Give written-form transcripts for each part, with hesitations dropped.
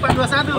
421.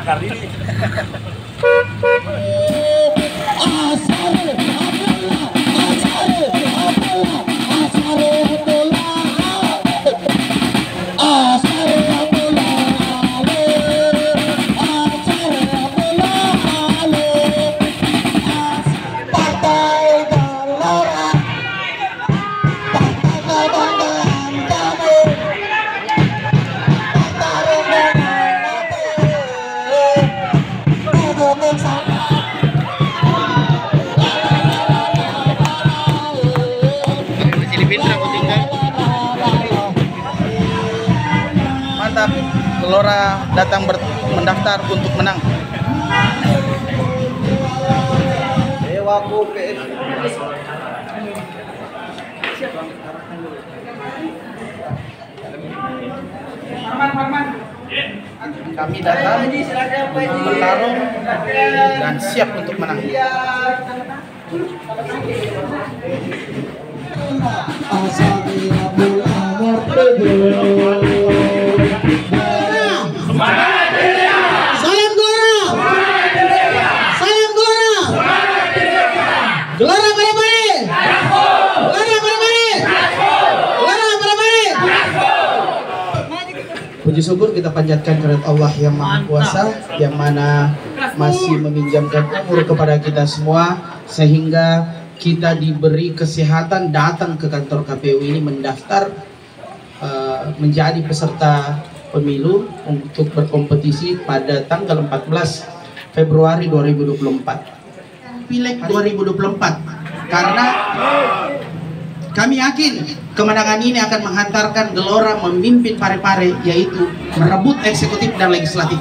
Mantap, Gelora datang mendaftar untuk menang. Dewaku PS. Kami datang bertarung dan siap untuk menang. Salam Gelora. Salam Gelora. Gelora bare-bare. Gelora bare-bare. Gelora bare-bare. Puji syukur kita panjatkan kepada Allah yang Maha Kuasa, yang mana masih meminjamkan umur kepada kita semua sehingga kita diberi kesehatan datang ke kantor KPU ini mendaftar menjadi peserta pemilu untuk berkompetisi pada tanggal 14 Februari 2024 Pileg 2024, karena kami yakin kemenangan ini akan menghantarkan Gelora memimpin Parepare, yaitu merebut eksekutif dan legislatif.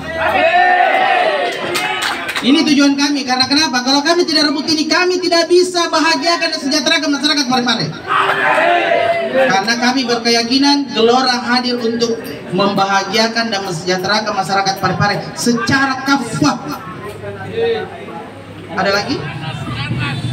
Ini tujuan kami, karena kenapa? Kalau kami tidak rebut ini, kami tidak bisa bahagiakan dan sejahterakan masyarakat Parepare. Karena kami berkeyakinan Gelora hadir untuk membahagiakan dan mensejahterakan masyarakat Parepare secara kafah. Ada lagi?